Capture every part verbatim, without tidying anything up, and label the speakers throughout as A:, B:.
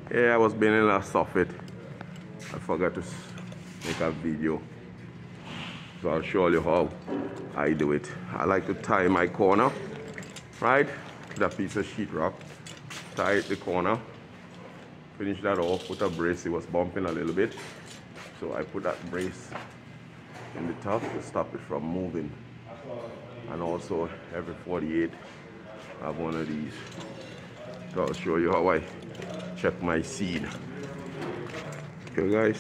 A: Yeah, I was building a soffit. I forgot to make a video. So I'll show you how I do it. I like to tie my corner, right? With a piece of sheetrock. Tie it the corner. Finish that off, put a brace. It was bumping a little bit. So I put that brace in the top to stop it from moving. And also every forty-eight, I have one of these. So I'll show you how I check my seed. Okay guys.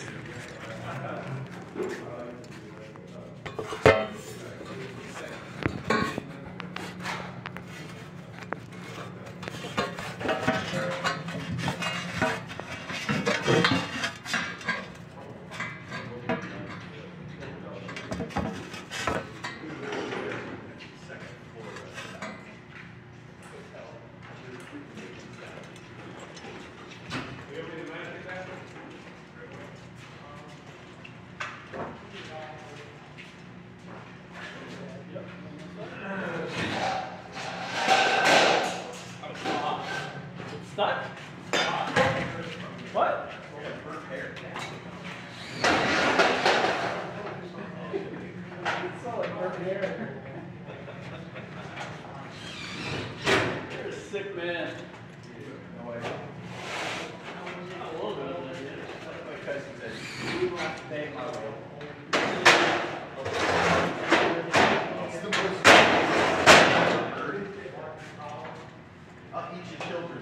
B: Stuck? What? It's all like burnt hair. You're a sick man. No way. A little bit of that, yeah. My cousin said, you don't have to pay my way. I'll eat your children.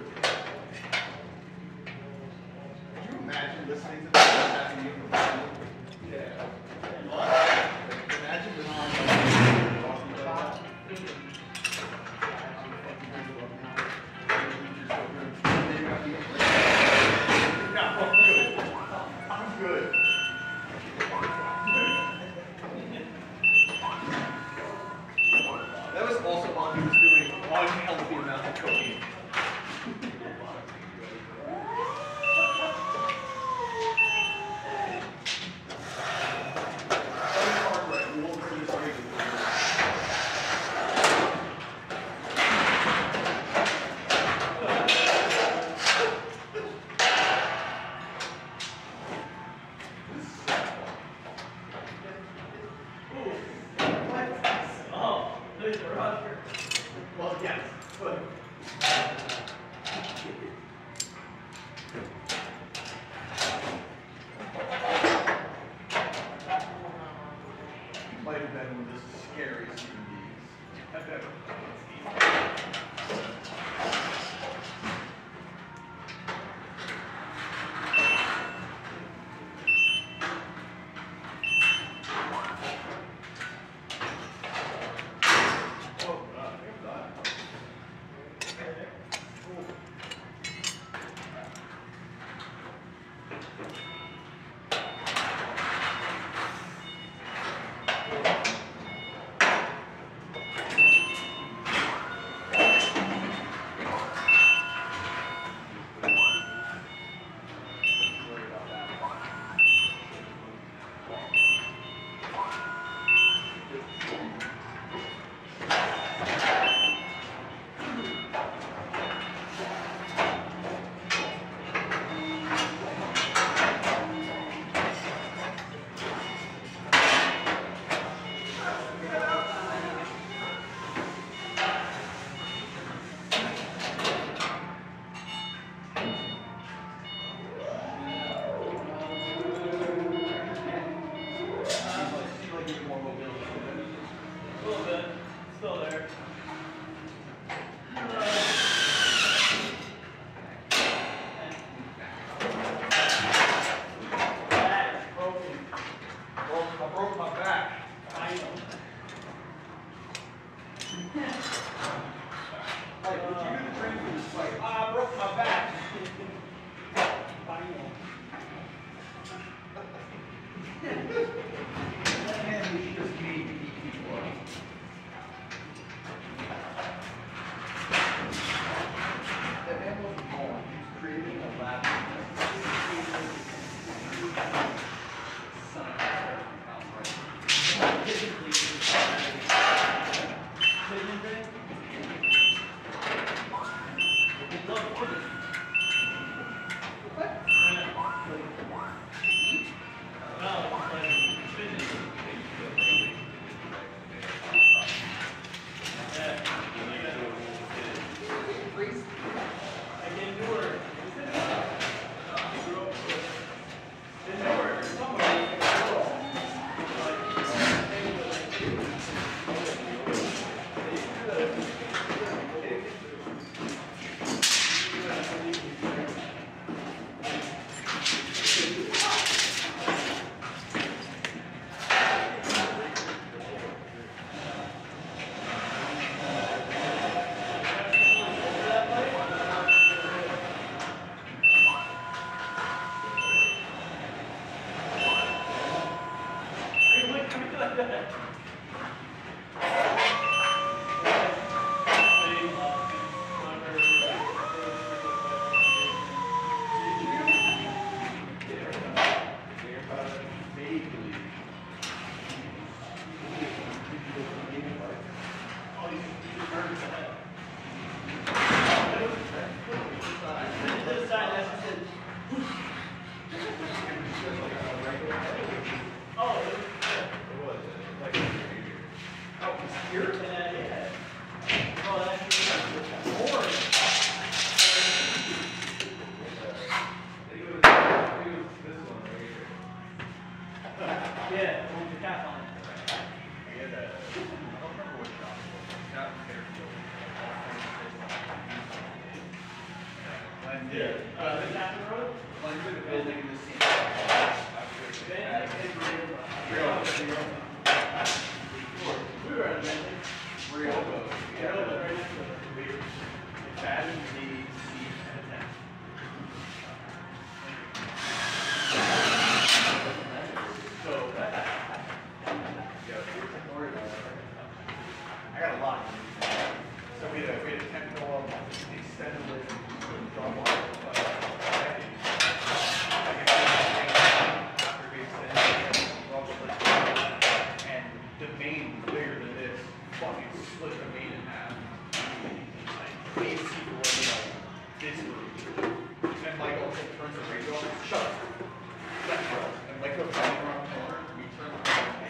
B: Can you imagine listening to this having you for yeah. What? Imagine when I'm talking about no, I'm good. I'm good. That was also while he was doing one healthy amount of cocaine. Well, yes, but might have been one of the scariest human beings I've ever Under the building in the scene. We were at Ryogo. Yeah. That is the C and a ten. So, yeah, don't worry about it. I got a lot. So we had a, we had a technical extended list of drum wire. After we extended it, and the main was bigger than this. Fucking split the main in half. Like, A C was like this room. And Mike also turns the radio off. Shut up. Left row. And Mike goes down around the corner. We turn the radio off.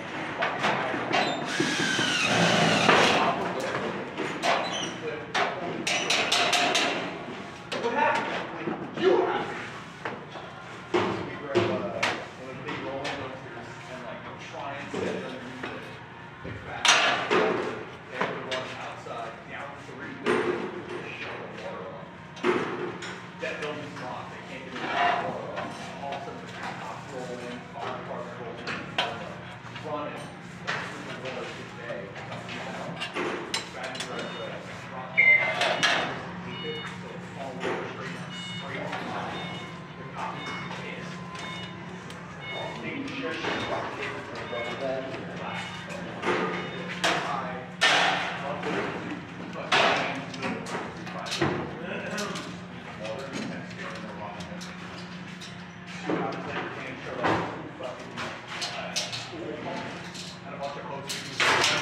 B: What happened? You happened. So we grab uh, one of the big rolling dumpsters and like try and set it underneath it. Like fast. They have to run outside, down three buildings, shut the water off. That building's locked. They can't get the water off. All of a sudden, the cops roll in, fire department roll in, running. Through the water today. Coming out. Bad dress, drop off. So all water straight down, straight on the line. The cops are pissed. They just shut the rubber band in the last. High. Up there. But water and scaring the rock. Two hours later, came showed up. Fucking had a bunch of posters.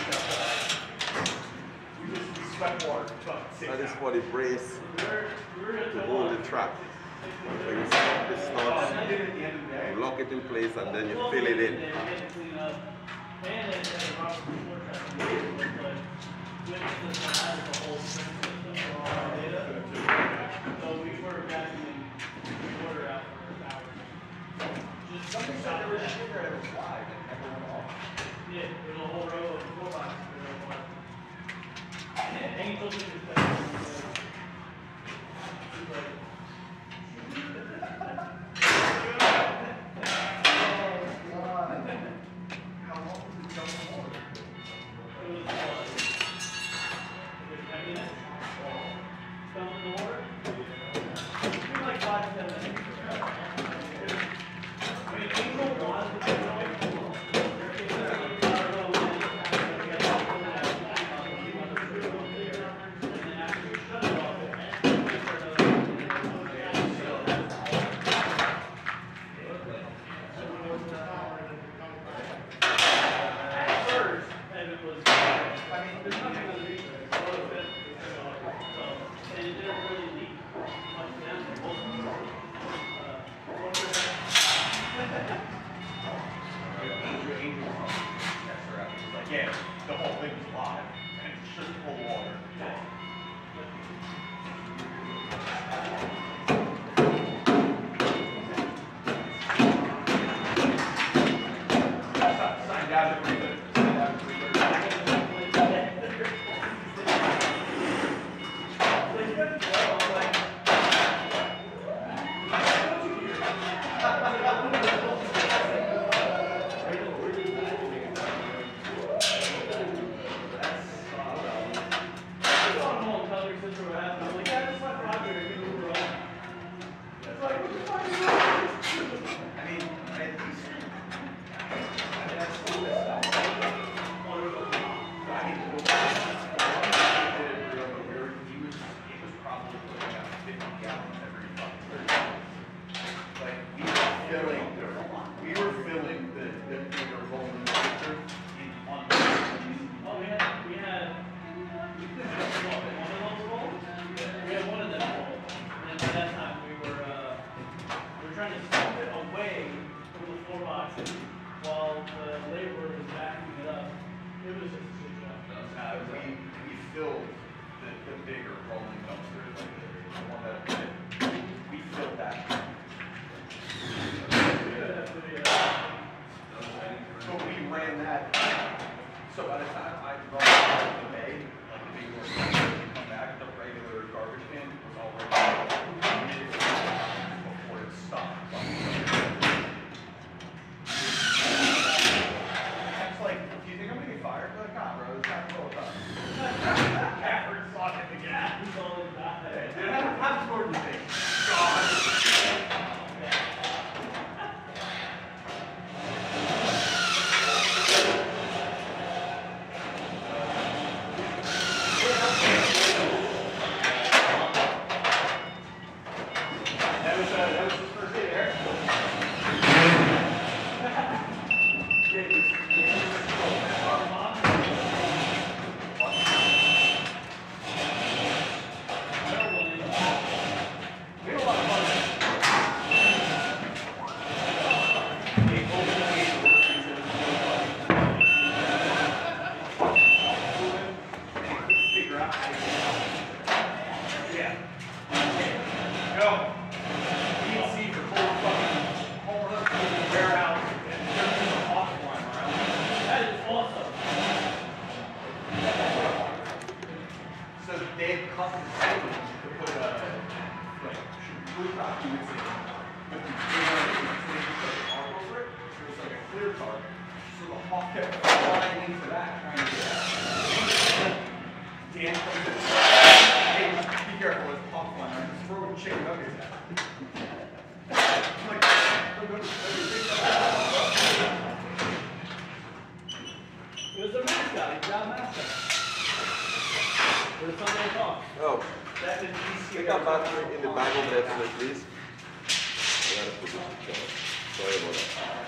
B: We just sweat water for fucking six
A: That is
B: hours.
A: for the brace to hold the trap. So you stop the
B: Oh, I
A: snot,
B: did it at the end of the day.
A: lock it in place, and then you fill it in.
B: Something said there was shit there that was live and never went off.
C: Yeah, there's a whole row of four boxes. And he told me this place.
B: How long was it jump in the water?
C: It was uh, ten minutes. Fell in the water. It was like five to ten minutes. I mean, people want to
B: Yeah, the whole thing was live, and it's just full water. Signed out at three thirty. Signed out at three So by the time I brought it to May, like the big one, come back, the regular garbage can was already before That was, uh, that was his first day there. Yeah, he was, yeah, he was cool. Our mom. What? We had a lot of fun there. They opened the gate door, he said it was really fun. Figure out how to get out. Yeah. Go. B and C for full fucking hauling up to the warehouse and there's a hawk flying around.
C: That is awesome.
B: So they had cut the table to put a like rooftop units in. But the they wanted to put a car over it. It was like a clear car. So the hawk kept flying into that trying to get out. Dan comes in. Hey, be careful, there's a hawk flying around. Just throw chicken nuggets at it. I'm like,
C: It was a mascot. He's got a mascot. For the Sunday talk.
A: Oh,
B: that's a D C.
A: pick up battery in the bag over there, today, please. I gotta put this in charge. Sorry about that.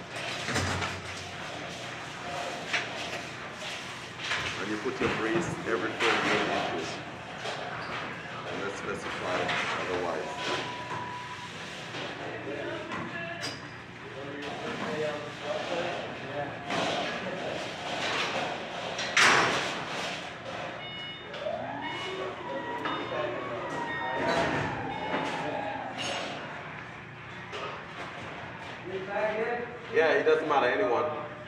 A: And you put your brace every twenty inches. Unless specified otherwise. Yeah, it doesn't matter, anyone.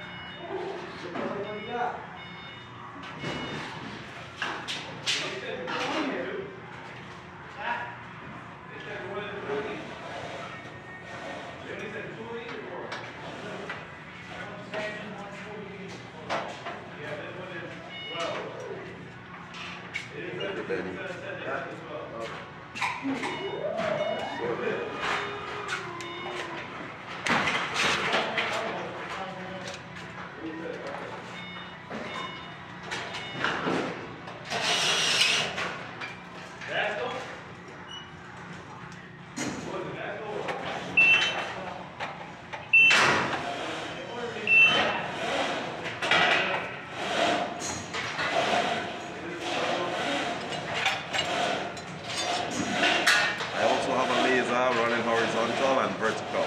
A: Running horizontal and vertical.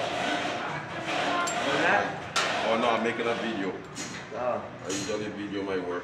B: that?
A: Oh no, I'm making a video. I usually video my work.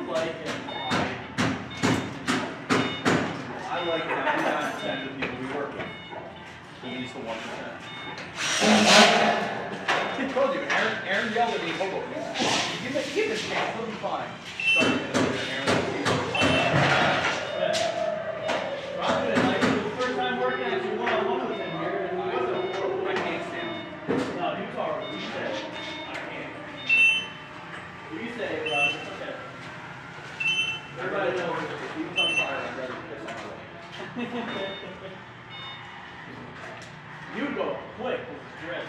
C: like and why?
B: I like ninety-nine percent of the people we work with. He's the one percent. I told you, Aaron, Aaron yelled at me, hold on. Give it, give it a chance, he'll be fine. Sorry, Aaron.
C: Robin, like, it was the first time working actually one-on-one with him here, and he wasn't.
B: I can't stand him.
C: No, he was alright. You said, I can't. You say, Robin, it's okay. Everybody knows it.
B: If he was on fire, I'd rather piss on my way.
C: You go quick with the dress.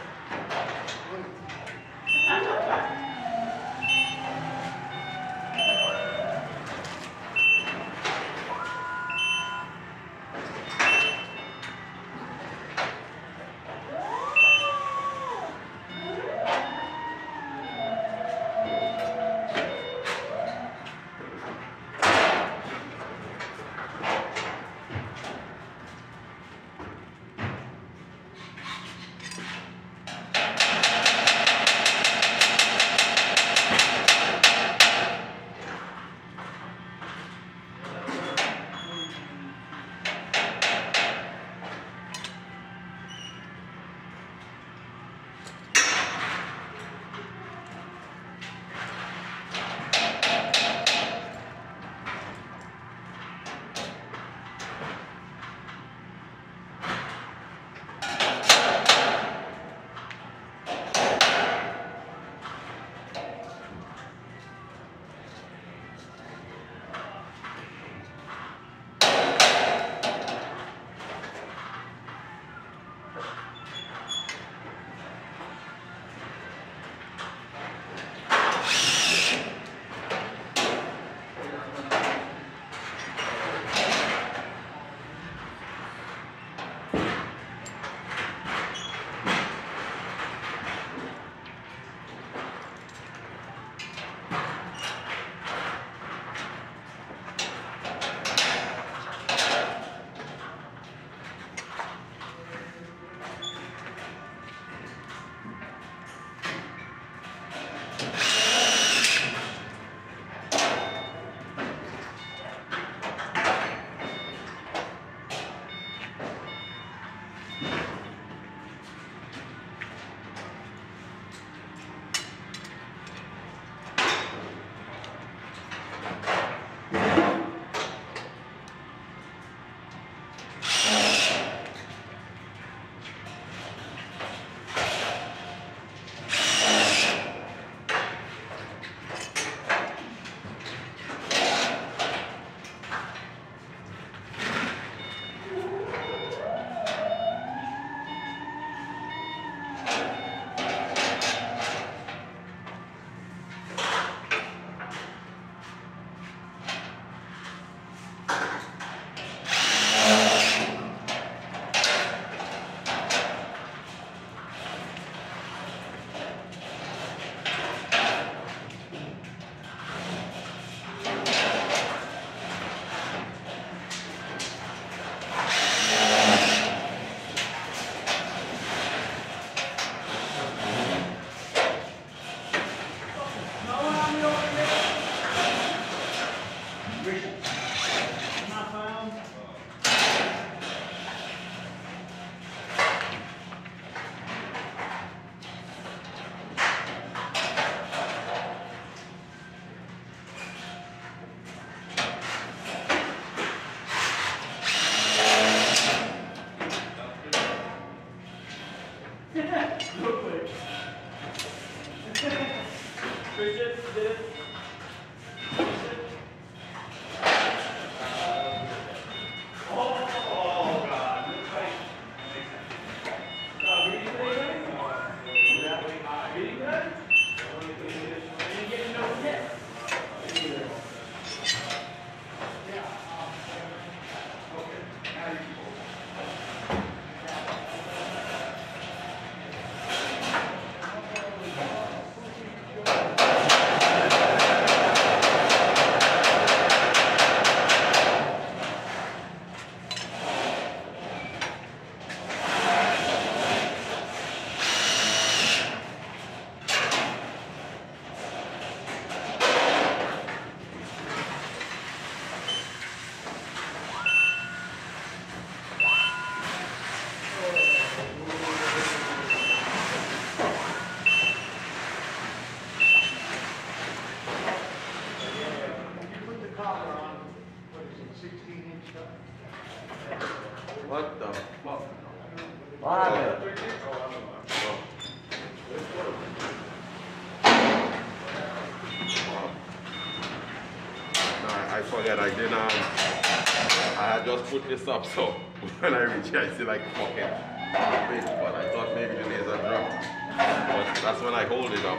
A: I forget I didn't um I had just put this up, so when I reach here I see like fucking bit, but I thought maybe the laser dropped. But that's when I hold it up.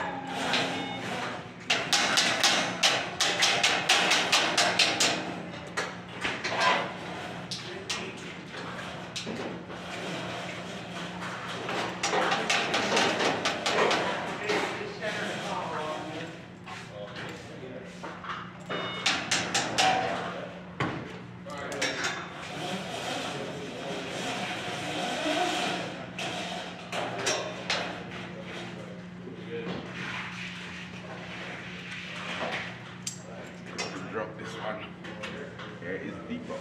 A: Drop this one. Here is deeper.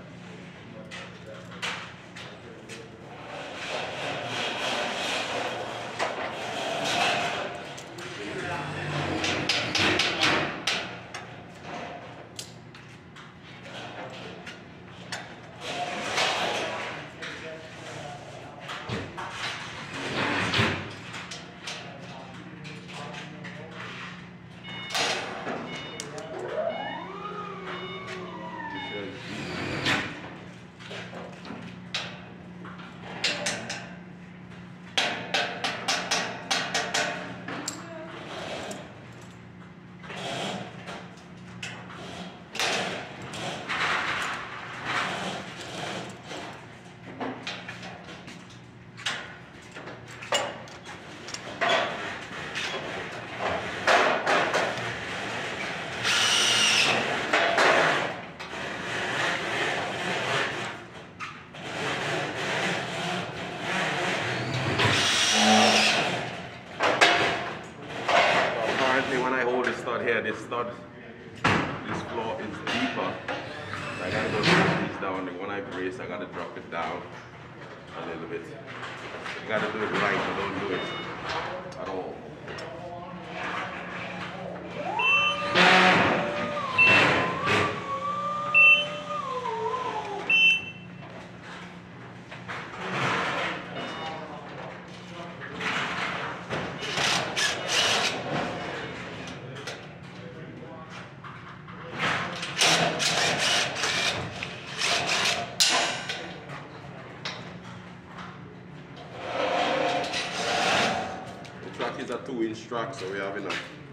A: When I hold this stud here, this stud, this floor is deeper. So I gotta go push these down. And when I brace, I gotta drop it down a little bit. You gotta do it right, but don't do it at all. Track is a two inch track, so we have enough